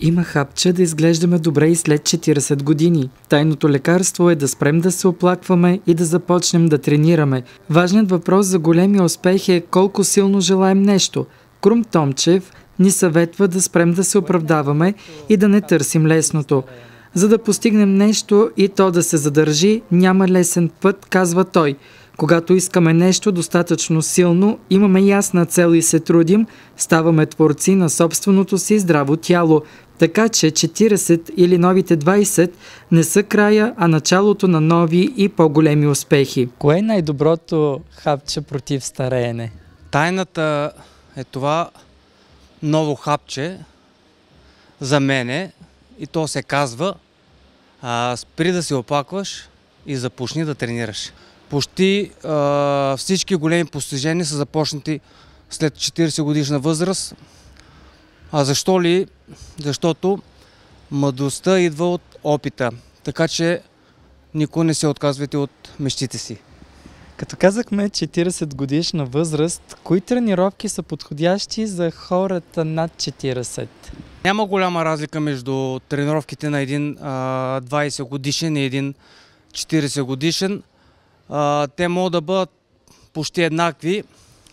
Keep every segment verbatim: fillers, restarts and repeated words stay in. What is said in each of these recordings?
Има хапче да изглеждаме добре и след четиридесет години. Тайното лекарство е да спрем да се оплакваме и да започнем да тренираме. Важният въпрос за големия успех е колко силно желаем нещо. Крум Томчев ни съветва да спрем да се оправдаваме и да не търсим лесното. За да постигнем нещо и то да се задържи, няма лесен път, казва той. Когато искаме нещо достатъчно силно, имаме ясна цел и се трудим, ставаме творци на собственото си здраво тяло. Така че четиридесет или новите двайсет не са края, а началото на нови и по-големи успехи. Кое е най-доброто хапче против стареене? Тайната е това ново хапче за мене и то се казва а, спри да се оплакваш и започни да тренираш. Почти а, всички големи постижения са започнати след четиридесет годишна възраст. А защо ли? Защото мъдростта идва от опита. Така че никой не се отказвайте от мечтите си. Като казахме четиридесет годишна възраст, кои тренировки са подходящи за хората над четиридесет? Няма голяма разлика между тренировките на един а, двайсет годишен и един четиридесет годишен. А, те могат да бъдат почти еднакви.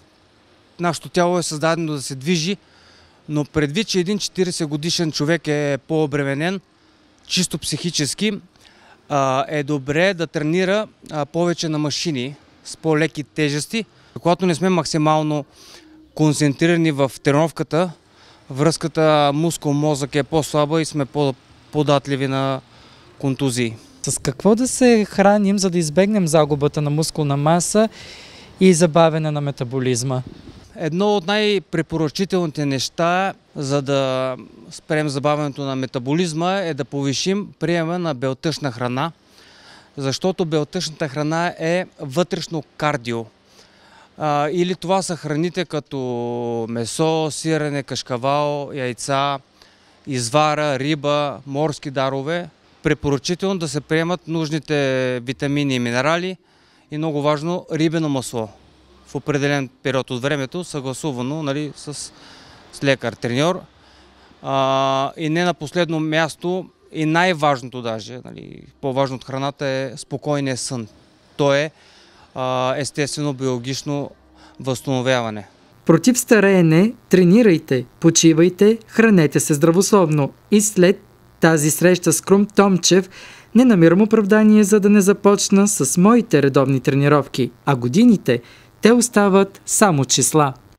Нашето тяло е създадено да се движи, но предвид, че един четиридесет годишен човек е по-обременен, чисто психически, а, е добре да тренира а, повече на машини с по-леки тежести. Когато не сме максимално концентрирани в тренировката, връзката мускул-мозък е по-слаба и сме по-податливи на контузии. С какво да се храним, за да избегнем загубата на мускулна маса и забавяне на метаболизма? Едно от най-препоръчителните неща, за да спрем забавянето на метаболизма, е да повишим приема на белтъчна храна, защото белтъчната храна е вътрешно кардио. А, или това са храните като месо, сирене, кашкавал, яйца, извара, риба, морски дарове. Препоръчително да се приемат нужните витамини и минерали и много важно рибено масло в определен период от времето, съгласувано, нали, с, с лекар, треньор. А, и не на последно място и най-важното даже, нали, по-важно от храната е спокойния сън. То е а, естествено биологично възстановяване. Против стареене тренирайте, почивайте, хранете се здравословно и след тази среща с Крум Томчев не намирам оправдание, за да не започна с моите редовни тренировки, а годините, те остават само числа.